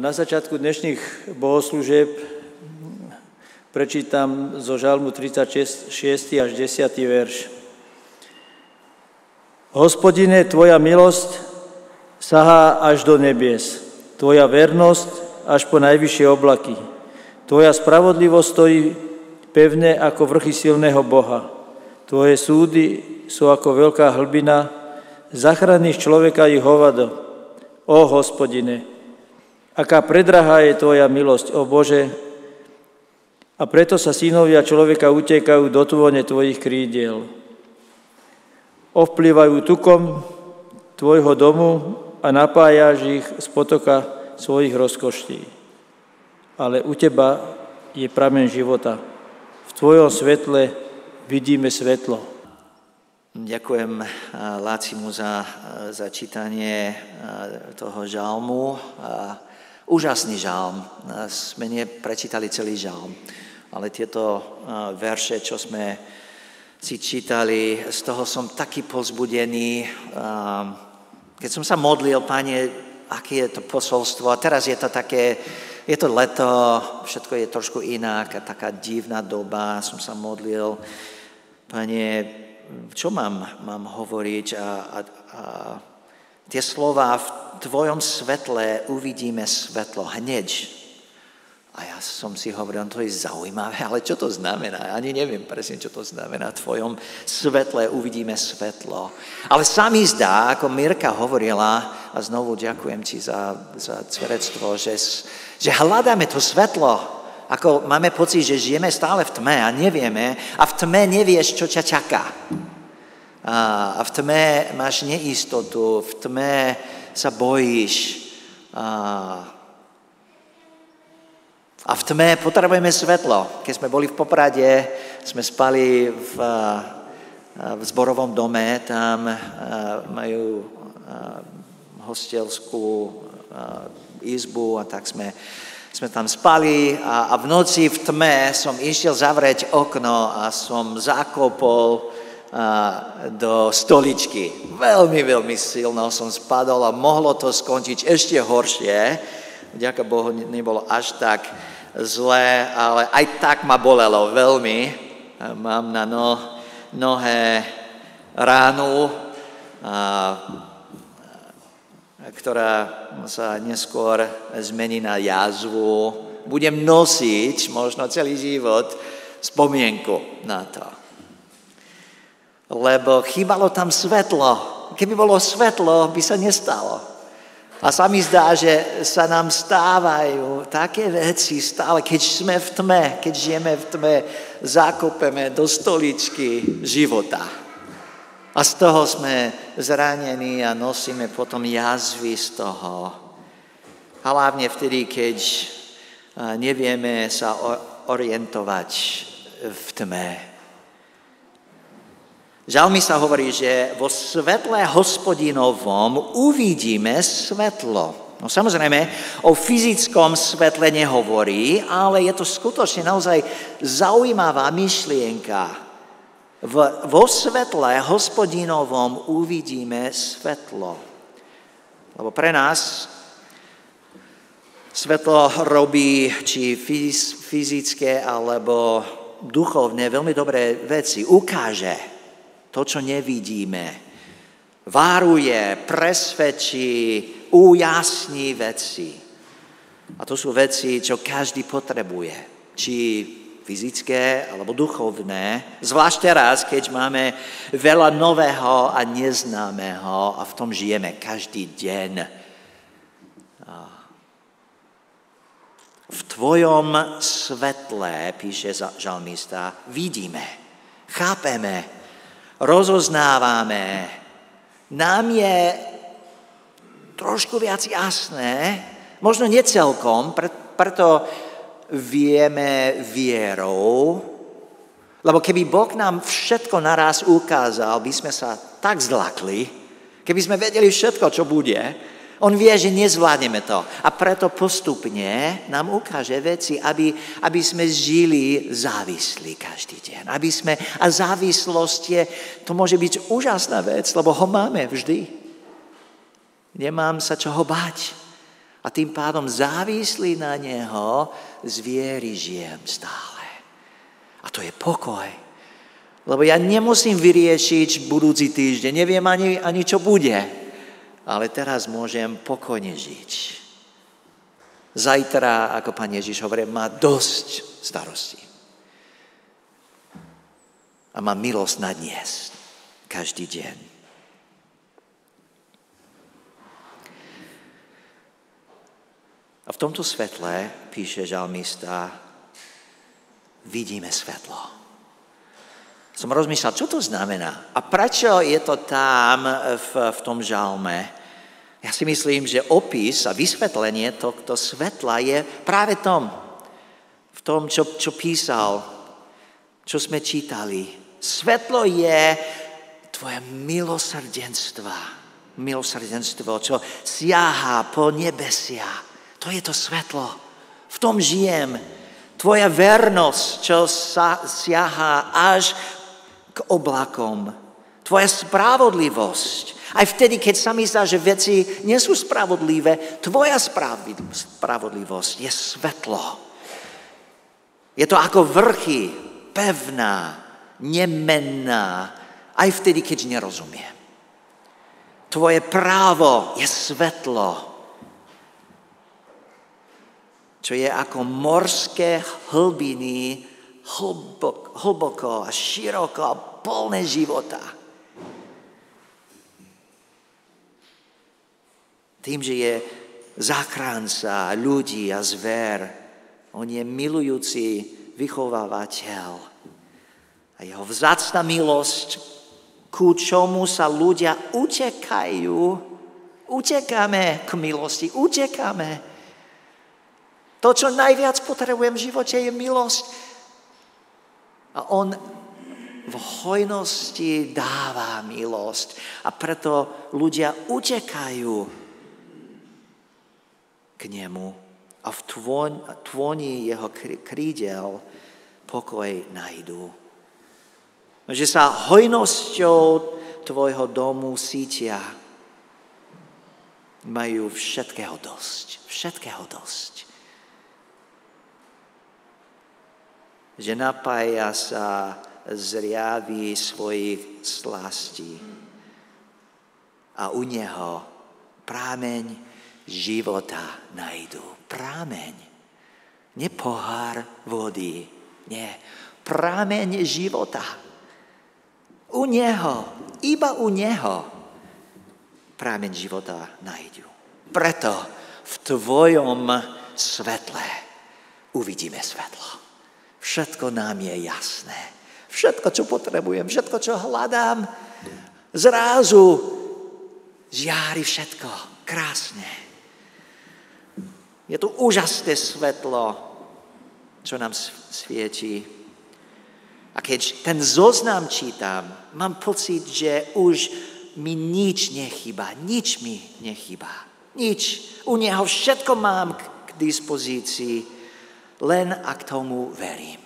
Na začiatku dnešných bohoslúžieb prečítam zo Žalmu 36. až 10. verš. Hospodine, tvoja milosť sahá až do nebies, tvoja vernosť až po najvyššie oblaky. Tvoja spravodlivosť stojí pevne ako vrchy silného Boha. Tvoje súdy sú ako veľká hlbina, zachrániš človeka i hovado. Ó Hospodine, aká predrahá je tvoja milosť, ó Bože, a preto sa synovia človeka utekajú do tvone tvojich krídiel. Ovplývajú tukom tvojho domu a napájaš ich z potoka svojich rozkoští. Ale u teba je prameň života. V tvojom svetle vidíme svetlo. Ďakujem Lácimu za čítanie toho žalmu. Úžasný žalm. Sme neprečítali celý žalm, ale tieto verše, čo sme si čítali, z toho som taký povzbudený. Keď som sa modlil, Pane, aké je to posolstvo. A teraz je to také, je to leto, všetko je trošku inak a taká divná doba. Som sa modlil, Pane, čo mám hovoriť a tie slova v tvojom svetle uvidíme svetlo hneď. A ja som si hovoril, to je zaujímavé, ale čo to znamená? Ani neviem presne, čo to znamená. V tvojom svetle uvidíme svetlo. Ale sa mi zdá, ako Mirka hovorila, a znovu ďakujem ti za svedectvo, že hľadáme to svetlo. Ako máme pocit, že žijeme stále v tme a nevieme. A v tme nevieš, čo ťa čaká. A v tme máš neistotu, v tme sa bojíš. A v tme potrebujeme svetlo. Keď sme boli v Poprade, sme spali v zborovom dome, tam majú hostelskú izbu a tak sme tam spali a v noci v tme som išiel zavrieť okno a som zakopol do stoličky. Veľmi, veľmi silno som spadol a mohlo to skončiť ešte horšie. Vďaka Bohu nebolo až tak zlé, ale aj tak ma bolelo veľmi. Mám na nohe ránu, ktorá sa neskôr zmení na jazvu. Budem nosiť možno celý život spomienku na to. Lebo chýbalo tam svetlo. Keby bolo svetlo, by sa nestalo. A sa mi zdá, že sa nám stávajú také veci stále, keď sme v tme, keď žijeme v tme, zakopeme do stoličky života. A z toho sme zranení a nosíme potom jazvy z toho. A hlavne vtedy, keď nevieme sa orientovať v tme. Žalmista hovorí, že vo svetle Hospodinovom uvidíme svetlo. No samozrejme, o fyzickom svetle nehovorí, ale je to skutočne naozaj zaujímavá myšlienka. Vo svetle Hospodinovom uvidíme svetlo. Lebo pre nás svetlo robí či fyzické alebo duchovné veľmi dobré veci. Ukáže to, čo nevidíme. Váruje, presvedčí, ujasní veci. A to sú veci, čo každý potrebuje. Či fyzické, alebo duchovné. Zvlášť teraz, keď máme veľa nového a neznámeho a v tom žijeme každý deň. V tvojom svetle, píše žalmista, vidíme, chápeme, rozoznávame. Nám je trošku viac jasné, možno necelkom, preto vieme vierou, lebo keby Boh nám všetko naraz ukázal, by sme sa tak zlakli, keby sme vedeli všetko, čo bude. On vie, že nezvládneme to a preto postupne nám ukáže veci, aby sme žili závislí každý deň. A závislosť to môže byť úžasná vec, lebo ho máme vždy. Nemám sa čoho báť. A tým pádom závislý na neho z viery žijem stále. A to je pokoj. Lebo ja nemusím vyriešiť budúci týždeň, neviem ani čo bude. Ale teraz môžem pokojne žiť. Zajtra, ako Pán Ježiš hovorí, má dosť starostí. A má milosť na dnes, každý deň. A v tomto svetle, píše žalmista, vidíme svetlo. Som rozmýšľal, čo to znamená? A prečo je to tam v tom žalme? Ja si myslím, že opis a vysvetlenie tohto svetla je práve v tom, čo písal, čo sme čítali. Svetlo je tvoje milosrdenstvo, čo siaha po nebesia. To je to svetlo. V tom žijem. Tvoja vernosť, čo siaha až k oblakom. Tvoja spravodlivosť. Aj vtedy, keď sa mi zdá, že veci nie sú spravodlivé, tvoja spravodlivosť je svetlo. Je to ako vrchy, pevná, nemenná, aj vtedy, keď nerozumiem. Tvoje právo je svetlo, čo je ako morské hlbiny, hlboko a široko a plné života. Tým, že je záchranca ľudí a zver, on je milujúci vychovávateľ. A jeho vzácna milosť, ku čomu sa ľudia utekajú, utekáme k milosti, utekáme. To, čo najviac potrebujem v živote, je milosť. A on v hojnosti dáva milosť. A preto ľudia utekajú k nemu. A v tvoni jeho krídel pokoj nájdu. Že sa hojnosťou tvojho domu sítia. Majú všetkého dosť. Všetkého dosť. Že napája sa z riavy svojich slastí. A u neho prámeň života nájdu. Prámeň. Nie pohár vody. Nie. Prámeň života. U neho. Iba u neho. Prámeň života nájdu. Preto v tvojom svetle uvidíme svetlo. Všetko nám je jasné. Všetko, čo potrebujem, všetko, čo hľadám, zrazu žiari všetko krásne. Je to úžasné svetlo, čo nám svieti. A keď ten zoznam čítam, mám pocit, že už mi nič nechýba. Nič mi nechýba. Nič. U neho všetko mám k dispozícii, len ak tomu verím.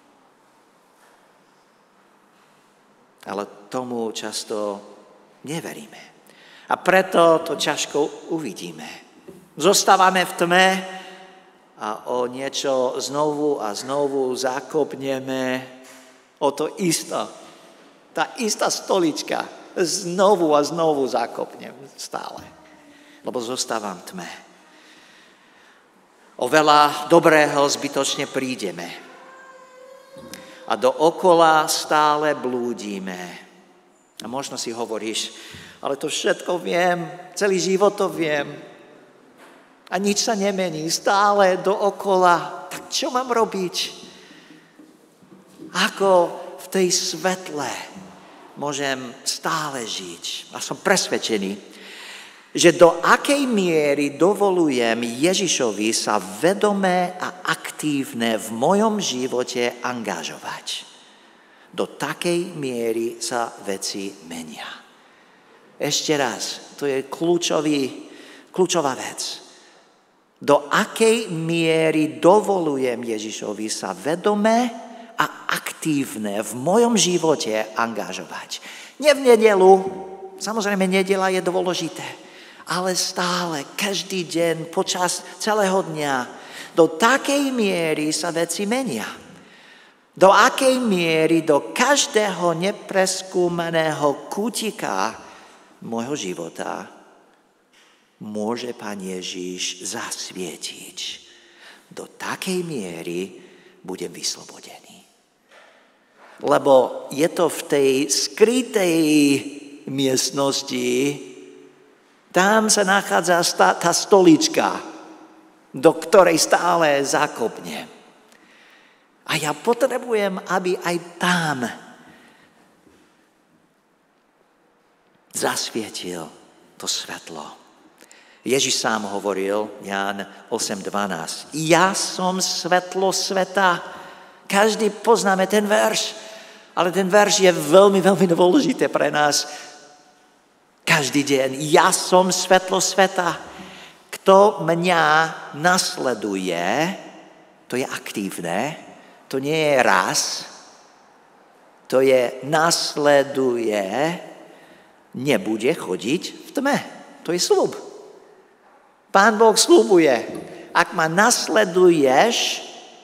Ale tomu často neveríme. A preto to ťažko uvidíme. Zostávame v tme a o niečo znovu a znovu zakopneme o to isto. Tá istá stolička znovu a znovu zakopnem stále. Lebo zostávam v tme. O veľa dobrého zbytočne prídeme. A dookola stále blúdime. A možno si hovoríš, ale to všetko viem, celý život to viem. A nič sa nemení, stále dookola. Tak čo mám robiť? Ako v tej svetle môžem stále žiť? A som presvedčený, že do akej miery dovolujem Ježišovi sa vedomé a aktívne v mojom živote angažovať. Do takej miery sa veci menia. Ešte raz, to je kľúčová vec. Do akej miery dovolujem Ježišovi sa vedomé a aktívne v mojom živote angažovať. Nie v nedelu, samozrejme nedela je dôležité, ale stále, každý deň, počas celého dňa, do takej miery sa veci menia. Do akej miery do každého nepreskúmaného kútika môjho života môže Pán Ježiš zasvietiť. Do takej miery budem vyslobodený. Lebo je to v tej skrytej miestnosti, tam sa nachádza tá stolička, do ktorej stále zakopnem. A ja potrebujem, aby aj tam zasvietil to svetlo. Ježiš sám hovoril, Ján 8:12, ja som svetlo sveta. Každý poznáme ten verš, ale ten verš je veľmi, veľmi dôležité pre nás. Každý deň, ja som svetlo sveta. Kto mňa nasleduje, to je aktívne, to nie je raz, to je nasleduje, nebude chodiť v tme. To je sľub. Pán Boh sľubuje, ak ma nasleduješ,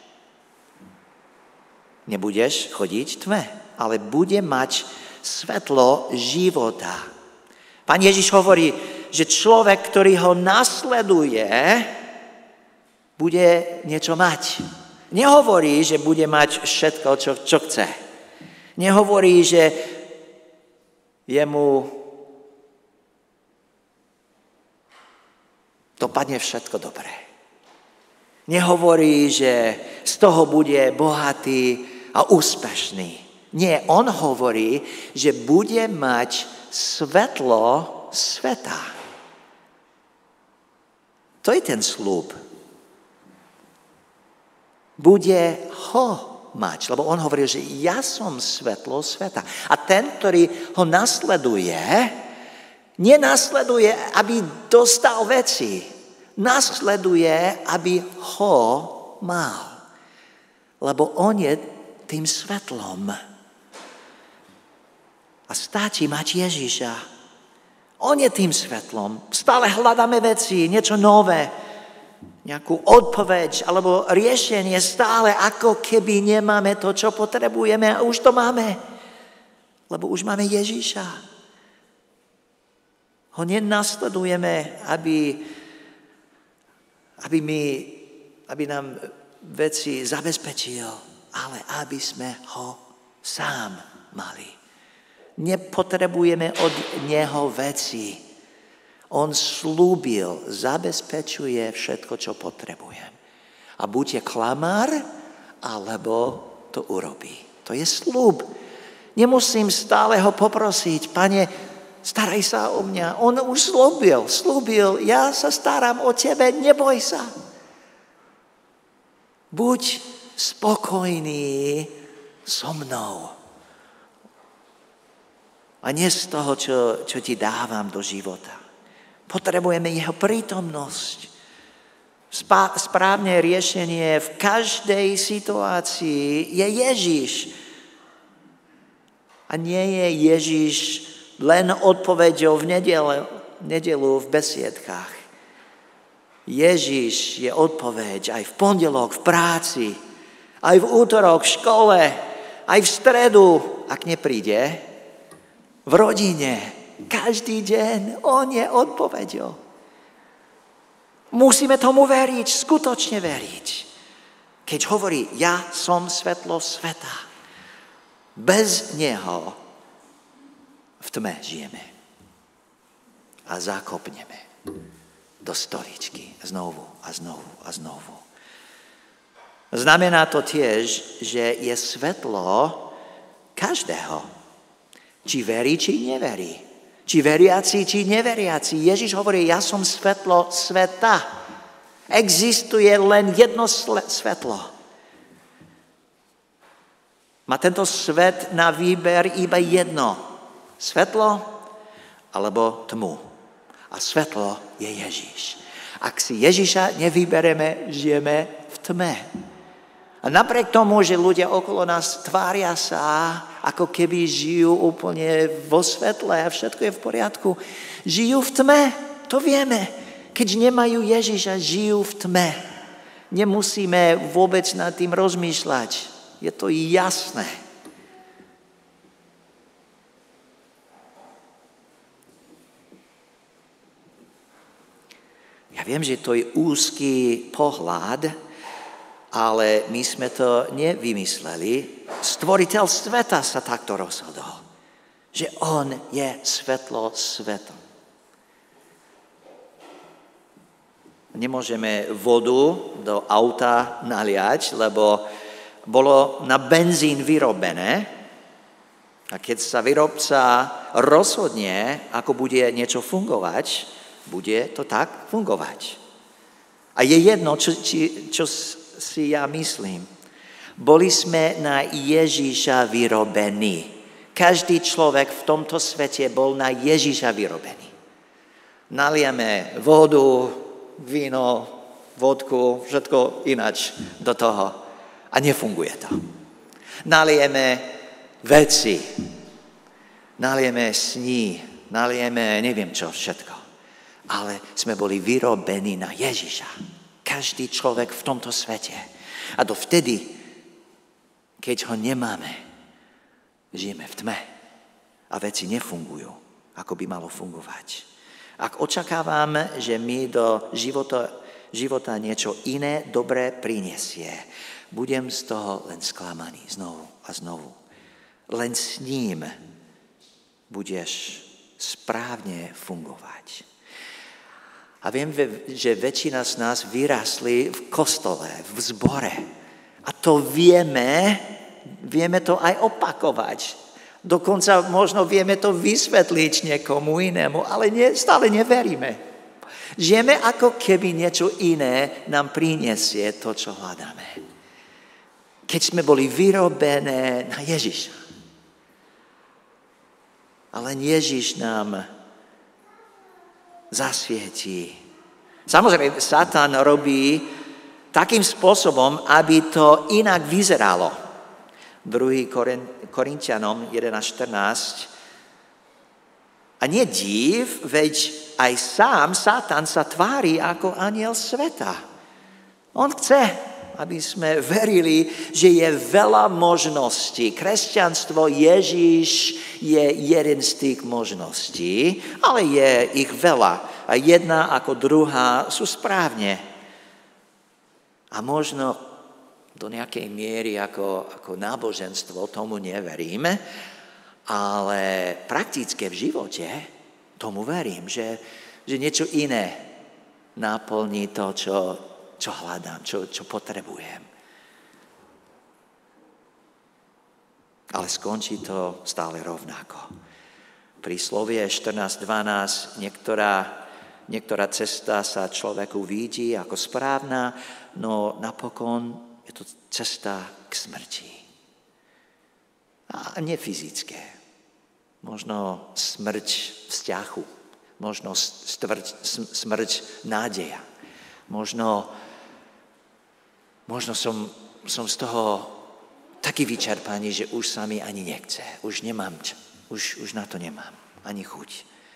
nebudeš chodiť v tme, ale bude mať svetlo života. Pán Ježiš hovorí, že človek, ktorý ho nasleduje, bude niečo mať. Nehovorí, že bude mať všetko, čo chce. Nehovorí, že jemu dopadne všetko dobré. Nehovorí, že z toho bude bohatý a úspešný. Nie, on hovorí, že bude mať svetlo sveta. To je ten sľub. Bude ho mať, lebo on hovoril, že ja som svetlo sveta. A ten, ktorý ho nasleduje, nenasleduje, aby dostal veci. Nasleduje, aby ho mal. Lebo on je tým svetlom. A stačí mať Ježiša. On je tým svetlom. Stále hľadáme veci, niečo nové, nejakú odpoveď alebo riešenie stále, ako keby nemáme to, čo potrebujeme a už to máme. Lebo už máme Ježiša. Ho nenasledujeme, aby nám veci zabezpečil, ale aby sme ho sám mali. Nepotrebujeme od neho veci. On slúbil, zabezpečuje všetko, čo potrebujem. A buď je klamár, alebo to urobí. To je sľub. Nemusím stále ho poprosiť, Pane, staraj sa o mňa. On už slúbil, ja sa starám o tebe, neboj sa. Buď spokojný so mnou. A nie z toho, čo ti dávam do života. Potrebujeme jeho prítomnosť. Správne riešenie v každej situácii je Ježiš. A nie je Ježiš len odpoveďou v nedelu v besiedkách. Ježiš je odpoveď aj v pondelok v práci, aj v útorok v škole, aj v stredu, ak nepríde, v rodine, každý deň, on je odpoveďou. Musíme tomu veriť, skutočne veriť. Keď hovorí, ja som svetlo sveta, bez neho v tme žijeme a zakopneme do stoličky znovu a znovu a znovu. Znamená to tiež, že je svetlo každého. Či verí, či neverí. Či veriaci, či neveriaci. Ježiš hovorí, ja som svetlo sveta. Existuje len jedno svetlo. Má tento svet na výber iba jedno. Svetlo alebo tmu. A svetlo je Ježiš. Ak si Ježiša nevybereme, žijeme v tme. A napriek tomu, že ľudia okolo nás tvária sa, ako keby žijú úplne vo svetle a všetko je v poriadku, žijú v tme. To vieme. Keď nemajú Ježiša, žijú v tme. Nemusíme vôbec nad tým rozmýšľať. Je to jasné. Ja viem, že to je úzky pohľad, ale my sme to nevymysleli. Stvoriteľ sveta sa takto rozhodol, že on je svetlo svetom. Nemôžeme vodu do auta naliať, lebo bolo na benzín vyrobené a keď sa výrobca rozhodne, ako bude niečo fungovať, bude to tak fungovať. A je jedno, čo si ja myslím. Boli sme na Ježiša vyrobení. Každý človek v tomto svete bol na Ježiša vyrobený. Nalieme vodu, víno, vodku, všetko ináč do toho. A nefunguje to. Nalieme veci, nalieme sní, nalieme neviem čo všetko. Ale sme boli vyrobení na Ježiša. Každý človek v tomto svete. A dovtedy, keď ho nemáme, žijeme v tme a veci nefungujú, ako by malo fungovať. Ak očakávam, že mi do života niečo iné dobré prinesie, budem z toho len sklamaný znovu a znovu. Len s ním budeš správne fungovať. A viem, že väčšina z nás vyrastli v kostole, v zbore. A to vieme to aj opakovať. Dokonca možno vieme to vysvetliť niekomu inému, ale stále neveríme. Žijeme ako keby niečo iné nám prinesie to, čo hľadáme. Keď sme boli vyrobené na Ježiša. Ale Ježiš nám zasvietí. Samozrejme, Satan robí takým spôsobom, aby to inak vyzeralo. 2. Korinťanom 11:14. A nie div, veď aj sám Satan sa tvári ako anjel sveta. On chce, aby sme verili, že je veľa možností. Kresťanstvo, Ježiš je jeden z tých možností, ale je ich veľa. A jedna ako druhá sú správne. A možno do nejakej miery ako náboženstvo tomu neveríme, ale praktické v živote tomu verím, že niečo iné naplní to, čo hľadám, čo potrebujem. Ale skončí to stále rovnako. Príslovie 14:12, niektorá cesta sa človeku vidí ako správna, no napokon je to cesta k smrti. A nie fyzické. Možno smrť vzťahu, možno smrť nádeja. Možno som z toho taký vyčerpaný, že už sa mi ani nechce. Už nemám, už na to nemám ani chuť.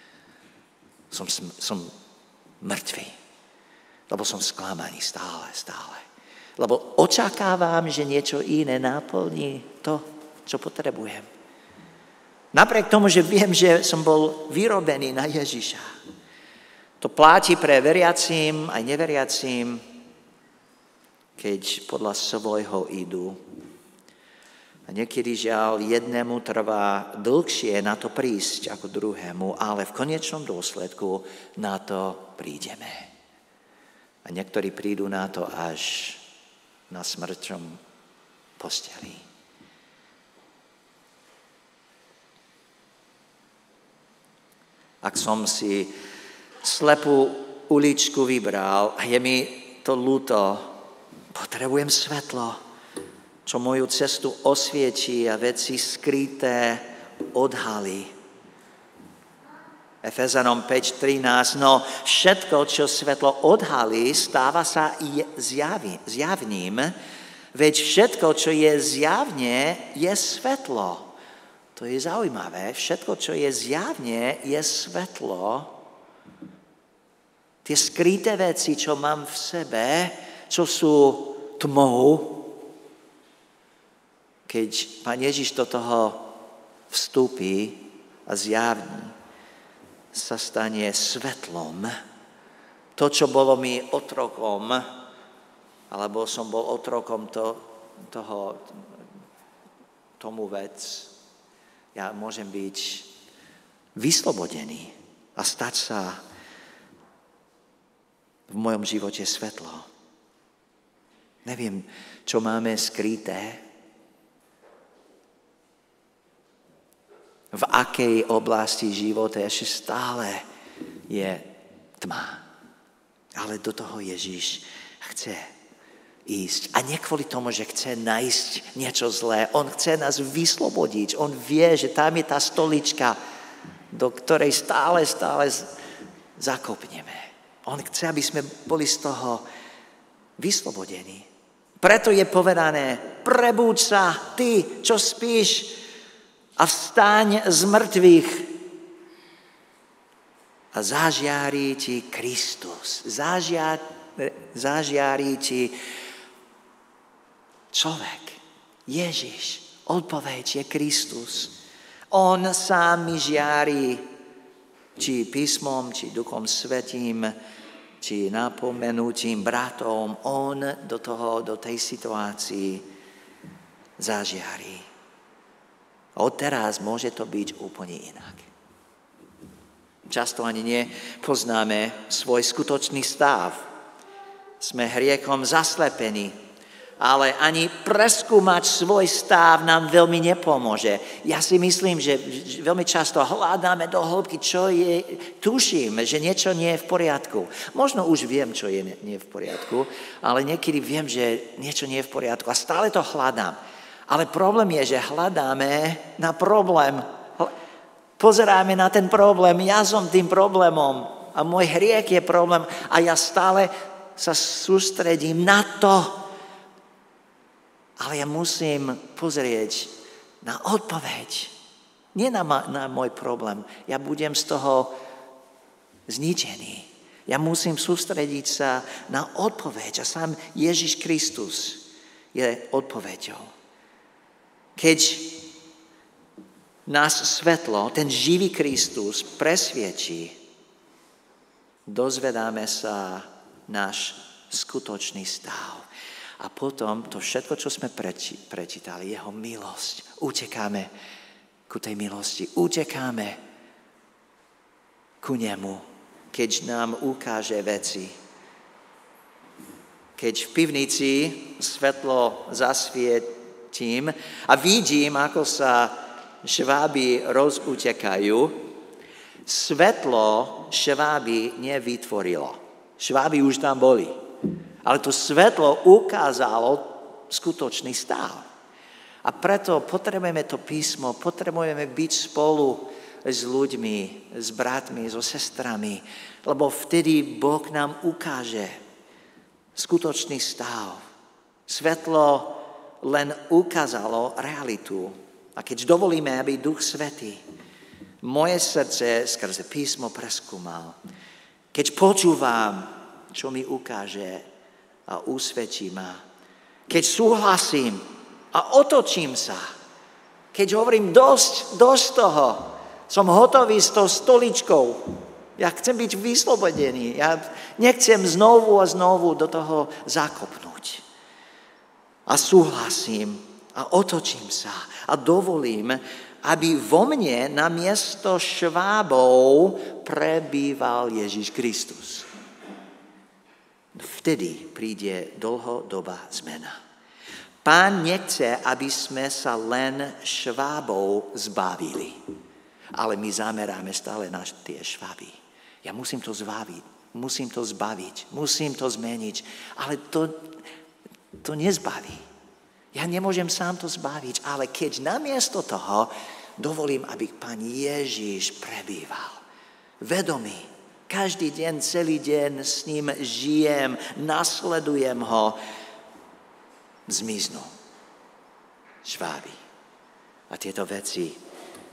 Som mŕtvý, lebo som sklamaný stále. Lebo očakávam, že niečo iné naplní to, čo potrebujem. Napriek tomu, že viem, že som bol vyrobený na Ježiša. To platí pre veriacím aj neveriacím, keď podľa svojho idú. A niekedy žiaľ jednému trvá dlhšie na to prísť ako druhému, ale v konečnom dôsledku na to prídeme. A niektorí prídu na to až na smrťom posteli. Ak som si slepú uličku vybral a je mi to ľúto, potrebujem svetlo, čo moju cestu osvietí a veci skryté odhalí. Efezanom 5:13, no všetko, čo svetlo odhalí, stáva sa zjavným, veď všetko, čo je zjavne, je svetlo. To je zaujímavé, všetko, čo je zjavne, je svetlo. Tie skryté veci, čo mám v sebe, čo sú tmou, keď Pán Ježiš do toho vstúpi a zjavní, sa stane svetlom. To, čo bolo mi otrokom, alebo som bol otrokom tomu vec, ja môžem byť vyslobodený a stať sa v mojom živote svetlo. Neviem, čo máme skryté, v akej oblasti života ešte stále je tma. Ale do toho Ježiš chce ísť. A nie kvôli tomu, že chce nájsť niečo zlé. On chce nás vyslobodiť. On vie, že tam je tá stolička, do ktorej stále zakopneme. On chce, aby sme boli z toho vyslobodení. Preto je povedané, prebúď sa, ty, čo spíš, a vstaň z mŕtvych a zažiarí ti Kristus. Zažiarí ti človek, Ježiš. Odpoveď je Kristus. On sám mi žiarí, či písmom, či Duchom Svätým, či napomenutím bratom, on do tej situácii zažiarí. Odteraz môže to byť úplne inak. Často ani nepoznáme svoj skutočný stav. Sme hriechom zaslepení, ale ani preskúmať svoj stav nám veľmi nepomôže. Ja si myslím, že veľmi často hľadáme do hĺbky, tuším, že niečo nie je v poriadku. Možno už viem, čo je nie v poriadku, ale niekedy viem, že niečo nie je v poriadku a stále to hľadám. Ale problém je, že hľadáme na problém. Pozeráme na ten problém, ja som tým problémom a môj hriech je problém a ja stále sa sústredím na to. Ale ja musím pozrieť na odpoveď. Nie na môj problém. Ja budem z toho zničený. Ja musím sústrediť sa na odpoveď. A sám Ježiš Kristus je odpoveďou. Keď nás svetlo, ten živý Kristus presviečí, dozvedáme sa náš skutočný stav. A potom to všetko, čo sme prečítali, jeho milosť. Utekáme ku tej milosti. Utekáme ku nemu, keď nám ukáže veci. Keď v pivnici svetlo zasvietím a vidím, ako sa šváby rozutekajú, svetlo šváby nevytvorilo. Šváby už tam boli. Ale to svetlo ukázalo skutočný stav. A preto potrebujeme to písmo, potrebujeme byť spolu s ľuďmi, s bratmi, so sestrami, lebo vtedy Boh nám ukáže skutočný stav. Svetlo len ukázalo realitu. A keď dovolíme, aby Duch Svätý moje srdce skrze písmo preskúmal, keď počúvam, čo mi ukáže a usvedčí ma. Keď súhlasím a otočím sa, keď hovorím dosť toho, som hotový s tou stoličkou, ja chcem byť vyslobodený, ja nechcem znovu a znovu do toho zakopnúť. A súhlasím a otočím sa a dovolím, aby vo mne namiesto švábov prebýval Ježiš Kristus. Vtedy príde dlhodobá zmena. Pán nechce, aby sme sa len švábov zbavili. Ale my zameráme stále na tie šváby. Ja musím to zbaviť, musím to zmeniť. Ale to nezbaví. Ja nemôžem sám to zbaviť, ale keď namiesto toho dovolím, aby Pán Ježiš prebýval. Vedomý. Každý deň, celý deň s ním žijem, nasledujem ho, zmiznú šváby. A tieto veci,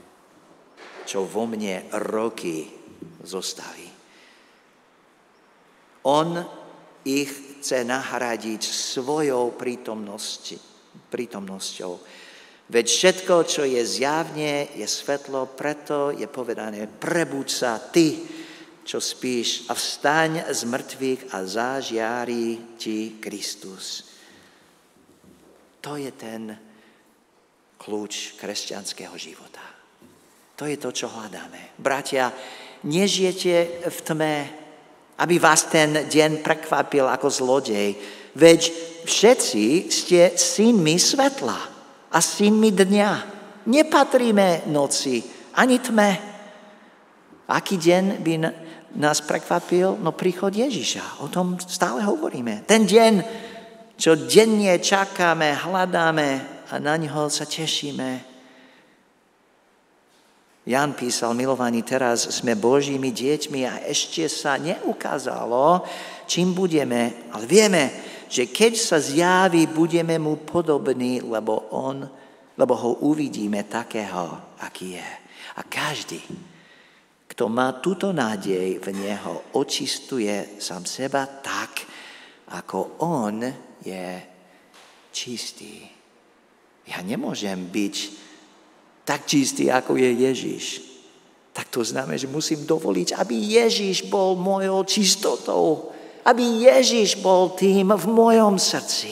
čo vo mne roky zostali, On ich chce nahradiť svojou prítomnosťou. Veď všetko, čo je zjavne, je svetlo, preto je povedané, prebuď sa ty, čo spíš, a vstaň z mŕtvych a zažiari ti Kristus. To je ten kľúč kresťanského života. To je to, čo hľadáme. Bratia, nežijete v tme, aby vás ten deň prekvapil ako zlodej. Veď všetci ste synmi svetla a synmi dňa. Nepatríme noci ani tme. Aký deň by nás prekvapil? No príchod Ježiša. O tom stále hovoríme. Ten deň, čo denne čakáme, hľadáme a na ňoho sa tešíme. Ján písal, milovaní, teraz sme Božími deťmi a ešte sa neukázalo, čím budeme, ale vieme, že keď sa zjaví, budeme mu podobní, lebo ho uvidíme takého, aký je. A každý, kto má túto nádej v neho, očistuje sám seba tak, ako on je čistý. Ja nemôžem byť tak čistý, ako je Ježiš. Tak to znamená, že musím dovoliť, aby Ježiš bol mojou čistotou. Aby Ježiš bol tým v mojom srdci.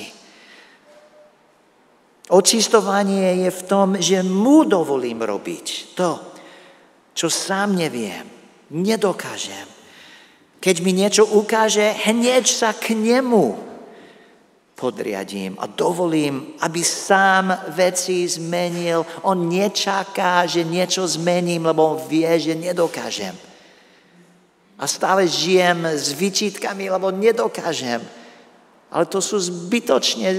Očistovanie je v tom, že mu dovolím robiť to, čo sám neviem, nedokážem. Keď mi niečo ukáže, hneď sa k nemu podriadím a dovolím, aby sám veci zmenil. On nečaká, že niečo zmením, lebo on vie, že nedokážem. A stále žijem s výčitkami, lebo nedokážem. Ale to sú zbytočne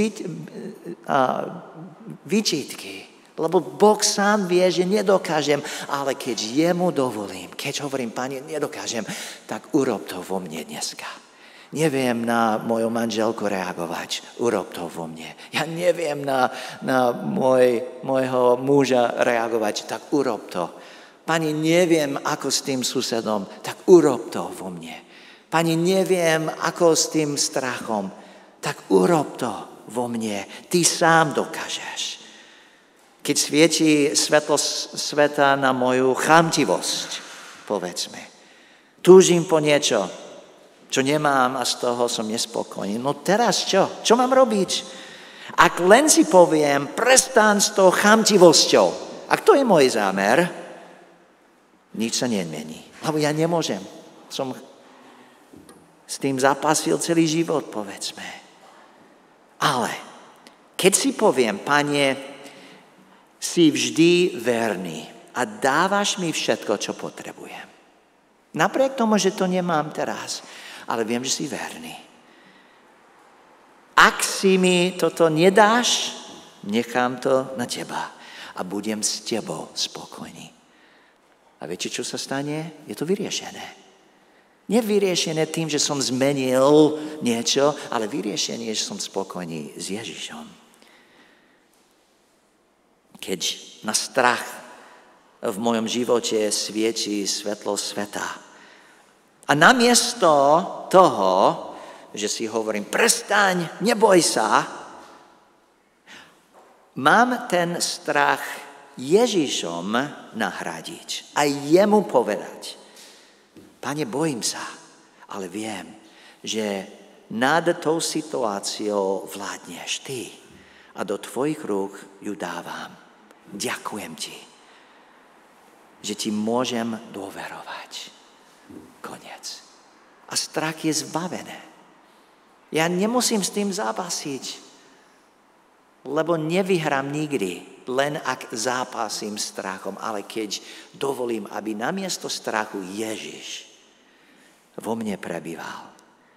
výčitky. Lebo Boh sám vie, že nedokážem. Ale keď jemu dovolím, keď hovorím, Pane, nedokážem, tak urob to vo mne dneska. Neviem na moju manželku reagovať. Urob to vo mne. Ja neviem na môjho muža reagovať. Tak urob to. Pani, neviem, ako s tým susedom. Tak urob to vo mne. Pani, neviem, ako s tým strachom. Tak urob to vo mne. Ty sám dokážeš. Keď svieti svetlo sveta na moju chamtivosť, povedzme. Túžim po niečo, čo nemám a z toho som nespokojný. No teraz čo? Čo mám robiť? Ak len si poviem, prestaň s tou chamtivosťou. Ak to je môj zámer, nič sa nemení. Lebo ja nemôžem. Som s tým zapasil celý život, povedzme. Ale keď si poviem, Pane, si vždy verný a dávaš mi všetko, čo potrebujem. Napriek tomu, že to nemám teraz, ale viem, že si verný. Ak si mi toto nedáš, nechám to na teba a budem s tebou spokojný. A viete, čo sa stane? Je to vyriešené. Nevyriešené tým, že som zmenil niečo, ale vyriešené, že som spokojný s Ježišom. Keď na strach v mojom živote svieti svetlo sveta, a namiesto toho, že si hovorím, prestaň, neboj sa, mám ten strach Ježišom nahradiť a jemu povedať, Pane, bojím sa, ale viem, že nad tou situáciou vládneš ty a do tvojich rúk ju dávam. Ďakujem ti, že ti môžem dôverovať. Koniec. A strach je zbavené. Ja nemusím s tým zápasiť, lebo nevyhrám nikdy, len ak zápasím strachom, ale keď dovolím, aby namiesto strachu Ježiš vo mne prebýval.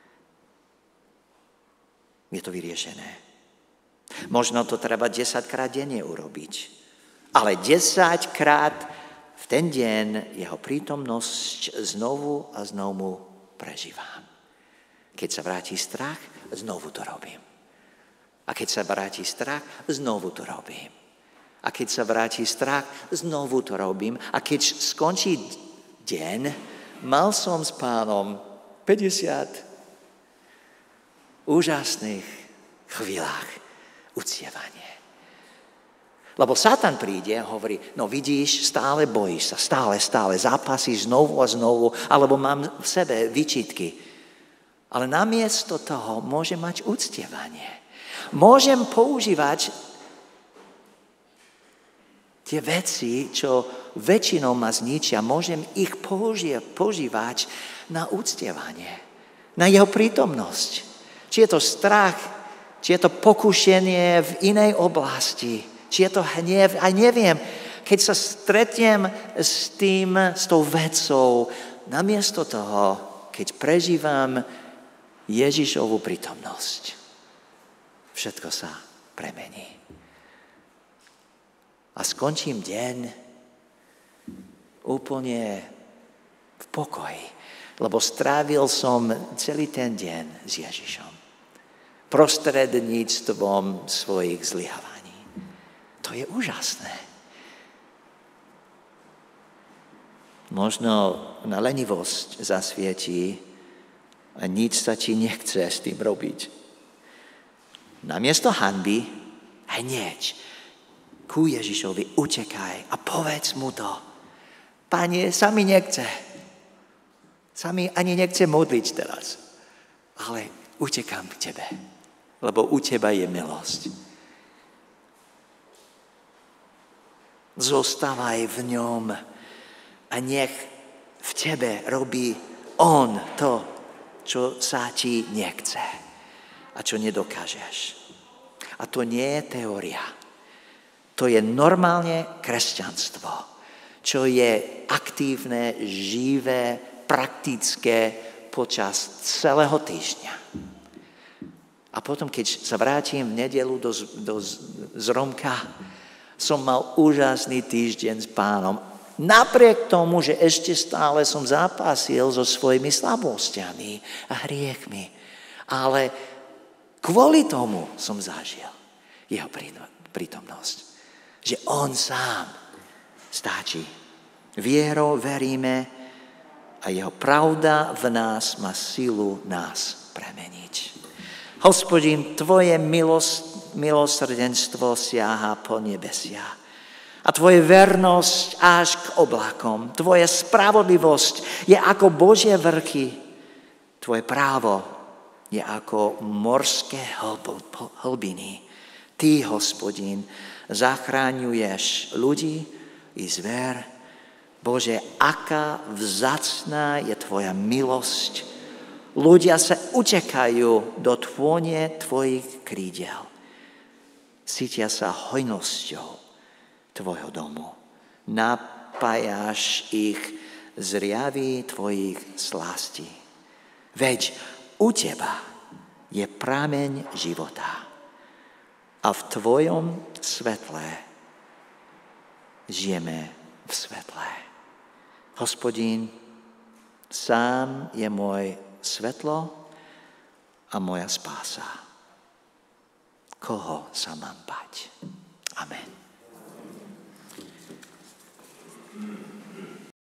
Je to vyriešené. Možno to treba 10-krát denne urobiť, ale 10-krát v ten deň jeho prítomnosť znovu a znovu prežívam. Keď sa vráti strach, znovu to robím. A keď sa vráti strach, znovu to robím. A keď sa vráti strach, znovu to robím. A keď skončí deň, mal som s Pánom 50 úžasných chvíľach uctievanie. Lebo Satan príde a hovorí, no vidíš, stále bojíš sa, stále zápasíš znovu a znovu, alebo mám v sebe výčitky. Ale namiesto toho môžem mať uctievanie. Môžem používať tie veci, čo väčšinou ma zničia, môžem ich používať na uctievanie, na jeho prítomnosť. Či je to strach, či je to pokušenie v inej oblasti, či je to hnev, aj neviem. Keď sa stretnem s tou vecou, namiesto toho, keď prežívam Ježišovu prítomnosť, všetko sa premení. A skončím deň úplne v pokoji, lebo strávil som celý ten deň s Ježišom. Prostredníctvom svojich zlyhávaní. To je úžasné. Možno na lenivosť zasvietí a nič sa ti nechce s tým robiť. Namiesto hanby, hneď ku Ježišovi utekaj a povedz mu to. Pane, sa mi nechce. Sa mi ani nechce modliť teraz. Ale utekám k tebe, lebo u teba je milosť. Zostávaj v ňom a nech v tebe robí on to, čo sa ti nechce a čo nedokážeš. A to nie je teória. To je normálne kresťanstvo, čo je aktívne, živé, praktické počas celého týždňa. A potom, keď sa vrátim v nedeľu do Zromka, som mal úžasný týždeň s Pánom. Napriek tomu, že ešte stále som zápasil so svojimi slabosťami a hriechmi. Ale kvôli tomu som zažil jeho prítomnosť. Že on sám stačí. Vierou veríme a jeho pravda v nás má silu nás premeniť. Hospodin, tvoje milosrdenstvo siaha po nebesia. A tvoje vernosť až k oblakom. Tvoja spravodlivosť je ako Božie vrchy. Tvoje právo je ako morské hlbiny. Ty, Hospodin, zachráňuješ ľudí i zver. Bože, aká vzácna je tvoja milosť. Ľudia sa utekajú do tvône tvojich krídel. Cítia sa hojnosťou tvojho domu. Napájaš ich z riavy tvojich slastí. Veď u teba je prameň života a v tvojom svetle žijeme v svetle. Hospodin sám je môj svetlo a moja spása. Koho sa mám bať? Amen.